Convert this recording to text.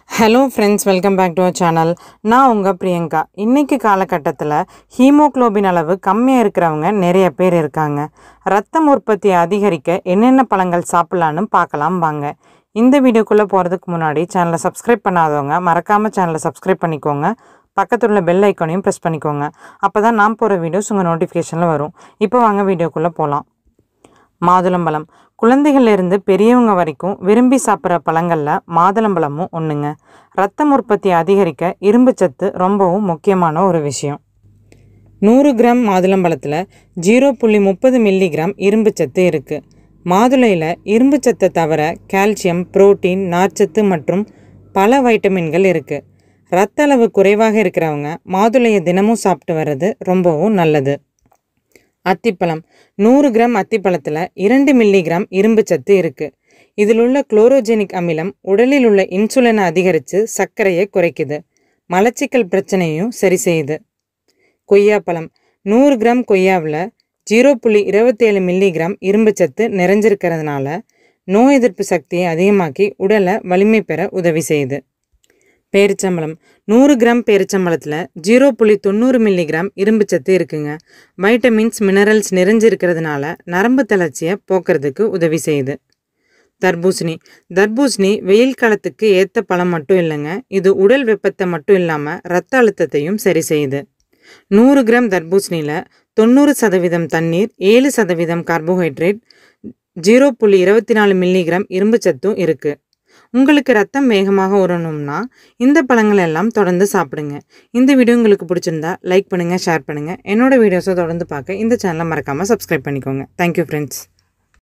Hello friends, welcome back to our channel. நான் உங்க பிரியங்கா. இன்னைக்கு காலகட்டத்துல ஹீமோகுளோபின் அளவு கம்மியா இருக்கிறவங்க நிறைய பேர் இருக்காங்க. இரத்தம் உற்பத்தியை அதிகரிக்க என்னென்ன பழங்கள் சாப்பிடலாம்னு பார்க்கலாம் வாங்க. இந்த வீடியோக்குள்ள போறதுக்கு முன்னாடி சேனலை சப்ஸ்கிரைப் பண்ணாதவங்க மறக்காம சேனலை சப்ஸ்கிரைப் பண்ணிக்கோங்க. பக்கத்துல உள்ள பெல் ஐகானையும் பிரஸ் பண்ணிக்கோங்க. அப்பதான் நான் போற வீடியோஸ் உங்க நோட்டிஃபிகேஷன்ல வரும். இப்போ வாங்க வீடியோக்குள்ள போலாம். மாதுளம்பழம் குழந்தைகளிலிருந்து பெரியவங்க வரைக்கும் விரும்பி சாப்பிட்ற பழங்களில் மாதுளம்பழமும் ஒன்றுங்க. ரத்தம் உற்பத்தியை அதிகரிக்க இரும்பு சத்து ரொம்பவும் முக்கியமான ஒரு விஷயம். 100 கிராம் மாதுளம்பழத்தில் 0.30 மில்லிகிராம் இரும்பு சத்து இருக்குது. மாதுளையில் இரும்பு சத்தை தவிர கால்சியம், புரோட்டீன், நார்ச்சத்து மற்றும் பல வைட்டமின்கள் இருக்குது. இரத்த அளவு குறைவாக இருக்கிறவங்க மாதுளையை தினமும் சாப்பிட்டு வர்றது ரொம்பவும் நல்லது. அத்திப்பழம் 100 கிராம் அத்திப்பழத்தில் 2 மில்லிகிராம் இரும்பு சத்து இருக்குது. இதில் உள்ள குளோரோஜெனிக் அமிலம் உடலில் உள்ள இன்சுலினை அதிகரித்து சர்க்கரையை குறைக்குது. மலச்சிக்கல் பிரச்சனையும் சரி செய்யுது. கொய்யாப்பழம் 100 கிராம் கொய்யாவில் 0.27 மில்லிகிராம் இரும்பு சத்து நிறைஞ்சிருக்கிறதுனால நோய் எதிர்ப்பு சக்தியை அதிகமாக்கி உடலை வலிமை பெற உதவி செய்யுது. பேரிச்சம்பழம் 100 கிராம் பேரிச்சம்பழத்தில் 0.90 மில்லிகிராம் இரும்பு சத்து இருக்குங்க. வைட்டமின்ஸ், மினரல்ஸ் நிறைஞ்சிருக்கிறதுனால நரம்பு தளர்ச்சியை போக்குறதுக்கு உதவி செய்யுது. தர்பூசணி வெயில் காலத்துக்கு ஏற்ற பழம் மட்டும் இல்லைங்க, இது உடல் வெப்பத்தை மட்டும் இல்லாமல் இரத்த அழுத்தத்தையும் சரி செய்யுது. 100 கிராம் தர்பூசணியில் 90% தண்ணீர், 7% கார்போஹைட்ரேட், 0.24 மில்லிகிராம் இரும்பு சத்தும் இருக்குது. உங்களுக்கு ரத்தம் வேகமாக ஊறணும்னா இந்த பழங்கள் எல்லாம் தொடர்ந்து சாப்பிடுங்க. இந்த வீடியோ உங்களுக்கு பிடிச்சிருந்தா லைக் பண்ணுங்கள், ஷேர் பண்ணுங்கள். என்னோட வீடியோஸை தொடர்ந்து பார்க்க இந்த சேனலை மறக்காமல் சப்ஸ்கிரைப் பண்ணிக்கோங்க. Thank you friends.